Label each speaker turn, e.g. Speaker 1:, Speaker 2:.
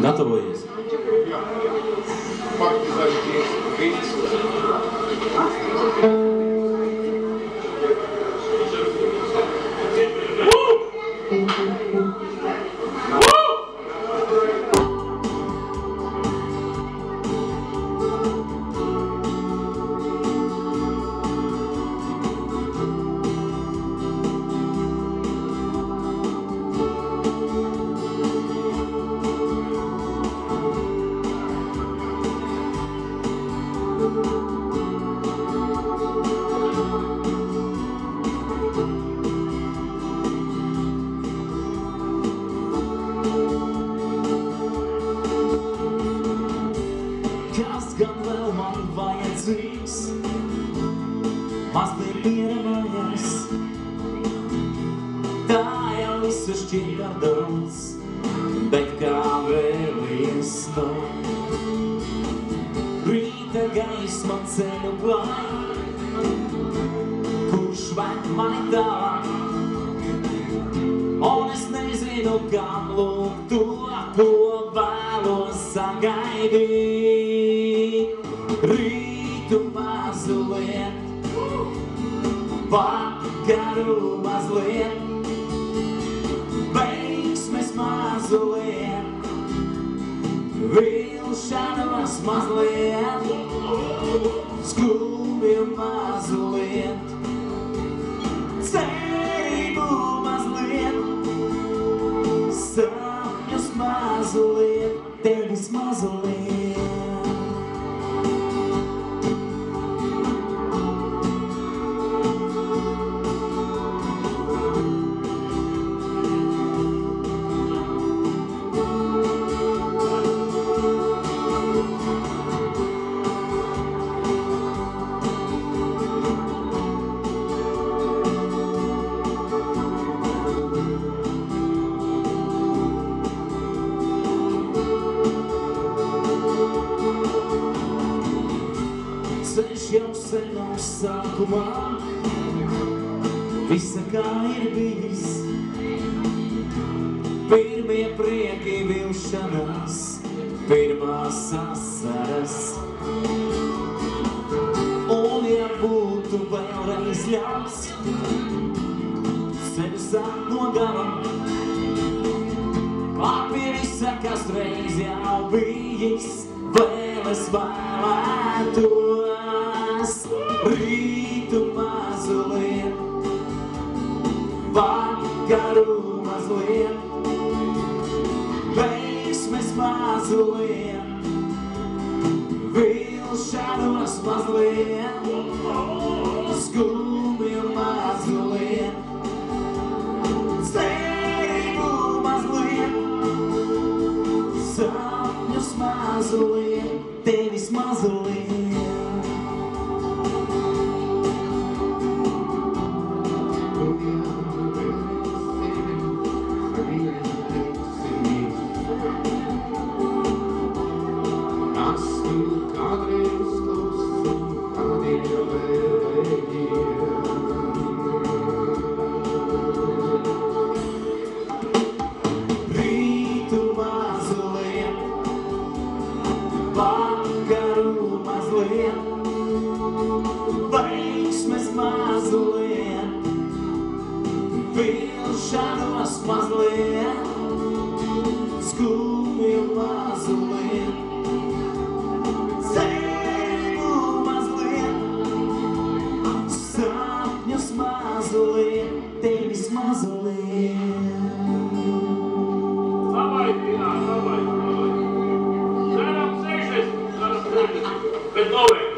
Speaker 1: Gatavojies.
Speaker 2: Jā. Partizāņu vīns.
Speaker 1: Kas gan vēl man vajadzīgs, mazliet pieramājies, tā jau visu šķiet par daudz, bet kā vēlies no. Rīta gaisma ceļu klāj, kurš ved mani tālāk, un es nezinu, kam lūgt to, ko vēlos sagaidīt. Rītu mazliet, vakaru mazliet, veiksmes mazliet, vilšanos mazliet, skumju mazliet, cerību mazliet, sapņus mazliet, tevis mazliet. Ceļš jau sen uz sākumā, visa kā ir bijis. Pirmie prieki vilšanās, pirmās asaras. Un ja būtu vēlreiz ļauts, ceļu sākt no gala, pie visa, kas reiz jau bijis, vēl es vēlētos. Rītu mazliet, vakaru mazliet, veiksmes mazliet, vilšanos mazliet, skumju mazliet, cerību mazliet, sapņus mazliet, tevis mazliet. Rītu mazliet, vakaru mazliet, veiksmes mazliet, vilšanos mazliet, skumju mazliet, cerību mazliet, sapņus mazliet, tevis mazliet.
Speaker 3: Давай, Дина, давай. Зараз 60, bet novērtē.